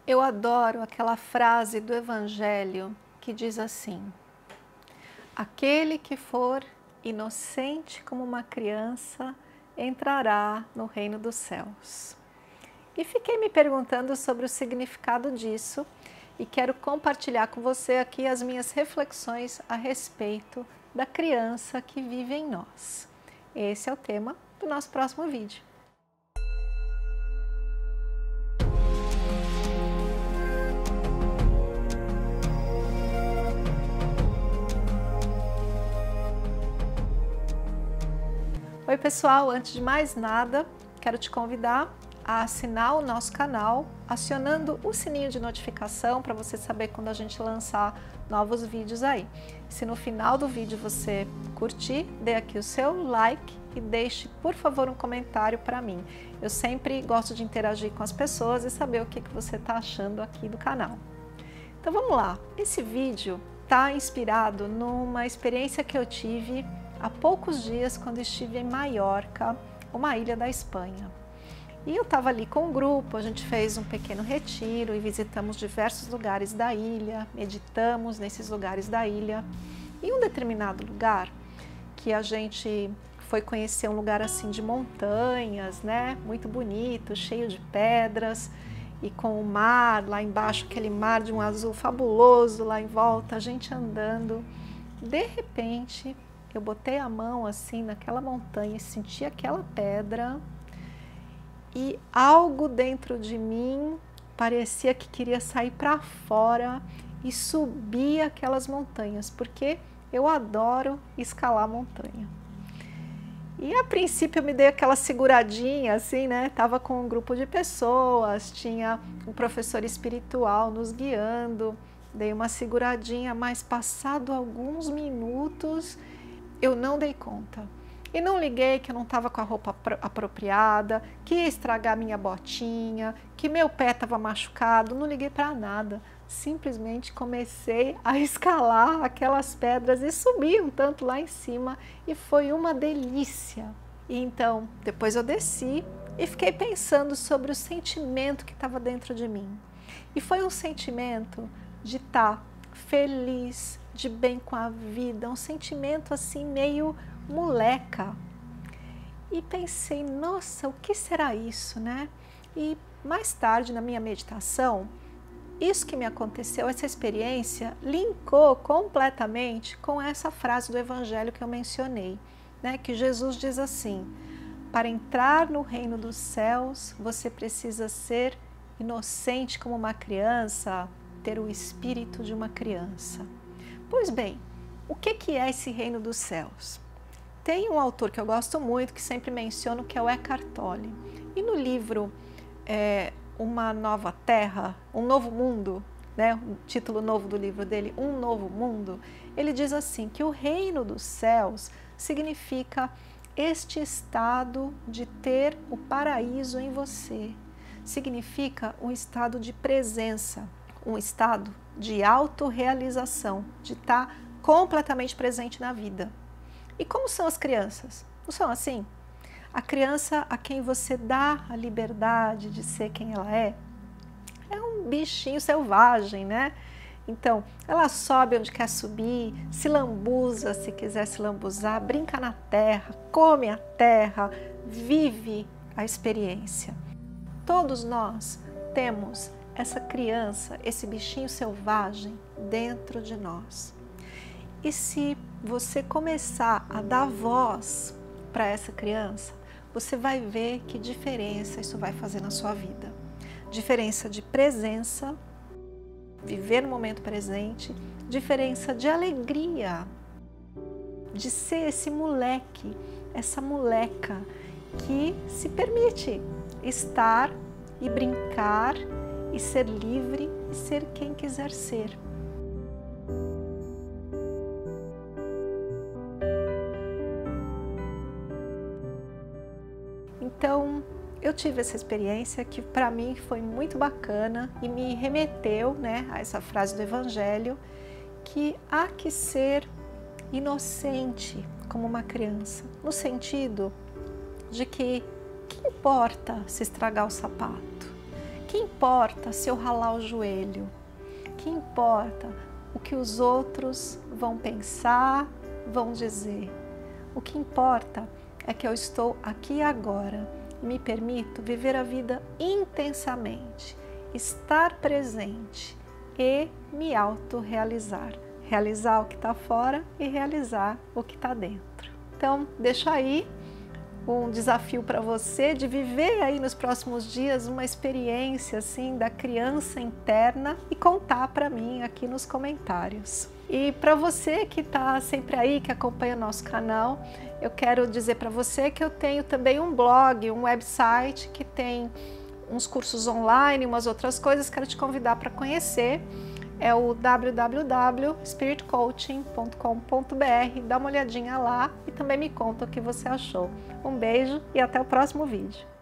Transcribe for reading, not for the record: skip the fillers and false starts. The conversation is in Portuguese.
Eu adoro aquela frase do Evangelho que diz assim: aquele que for inocente como uma criança entrará no reino dos céus. E fiquei me perguntando sobre o significado disso e quero compartilhar com você aqui as minhas reflexões a respeito da criança que vive em nós. Esse é o tema do nosso próximo vídeo. Oi pessoal, antes de mais nada, quero te convidar a assinar o nosso canal, acionando o sininho de notificação para você saber quando a gente lançar novos vídeos aí. Se no final do vídeo você curtir, dê aqui o seu like e deixe, por favor, um comentário para mim. Eu sempre gosto de interagir com as pessoas e saber o que você está achando aqui do canal. Então vamos lá, esse vídeo está inspirado numa experiência que eu tive há poucos dias quando estive em Maiorca, uma ilha da Espanha. E eu estava ali com um grupo, a gente fez um pequeno retiro e visitamos diversos lugares da ilha, meditamos nesses lugares da ilha. E um determinado lugar que a gente foi conhecer, um lugar assim de montanhas, né, muito bonito, cheio de pedras e com o mar lá embaixo, aquele mar de um azul fabuloso lá em volta, a gente andando. De repente, eu botei a mão assim naquela montanha e senti aquela pedra e algo dentro de mim parecia que queria sair para fora e subir aquelas montanhas, porque eu adoro escalar montanha. E a princípio eu me dei aquela seguradinha assim, né? Tava com um grupo de pessoas, tinha um professor espiritual nos guiando, dei uma seguradinha, mas passado alguns minutos eu não dei conta. E não liguei que eu não estava com a roupa apropriada, que ia estragar minha botinha, que meu pé estava machucado, não liguei para nada. Simplesmente comecei a escalar aquelas pedras e subi um tanto lá em cima e foi uma delícia. E então, depois eu desci e fiquei pensando sobre o sentimento que estava dentro de mim. E foi um sentimento de estar feliz, de bem com a vida, um sentimento assim meio moleca. E pensei, nossa, o que será isso, né? E mais tarde na minha meditação, isso que me aconteceu, essa experiência, linkou completamente com essa frase do Evangelho que eu mencionei, né? Que Jesus diz assim: para entrar no reino dos céus, você precisa ser inocente como uma criança, ter o espírito de uma criança. Pois bem, o que é esse reino dos céus? Tem um autor que eu gosto muito, que sempre menciono, que é o Eckhart Tolle. E no livro Uma Nova Terra, Um Novo Mundo, né, o título novo do livro dele, Um Novo Mundo, ele diz assim, que o reino dos céus significa este estado de ter o paraíso em você. Significa um estado de presença, um estado de autorrealização, de estar completamente presente na vida. E como são as crianças? Não são assim? A criança a quem você dá a liberdade de ser quem ela é um bichinho selvagem, né? Então, ela sobe onde quer subir, se lambuza se quiser se lambuzar, brinca na terra, come a terra, vive a experiência. Todos nós temos essa criança, esse bichinho selvagem dentro de nós. E se você começar a dar voz para essa criança, você vai ver que diferença isso vai fazer na sua vida. Diferença de presença, viver no momento presente, diferença de alegria, de ser esse moleque, essa moleca que se permite estar e brincar e ser livre e ser quem quiser ser. Então, eu tive essa experiência que para mim foi muito bacana e me remeteu, né, a essa frase do Evangelho, que há que ser inocente como uma criança, no sentido de que importa se estragar o sapato? Que importa se eu ralar o joelho? Que importa o que os outros vão pensar, vão dizer? O que importa é que eu estou aqui agora e me permito viver a vida intensamente, estar presente e me autorrealizar. Realizar o que está fora e realizar o que está dentro. Então, deixa aí um desafio para você de viver aí nos próximos dias uma experiência assim da criança interna e contar para mim aqui nos comentários. E para você que está sempre aí, que acompanha nosso canal, eu quero dizer para você que eu tenho também um blog, um website que tem uns cursos online, umas outras coisas, quero te convidar para conhecer. É o www.spiritcoaching.com.br, dá uma olhadinha lá e também me conta o que você achou. Um beijo e até o próximo vídeo.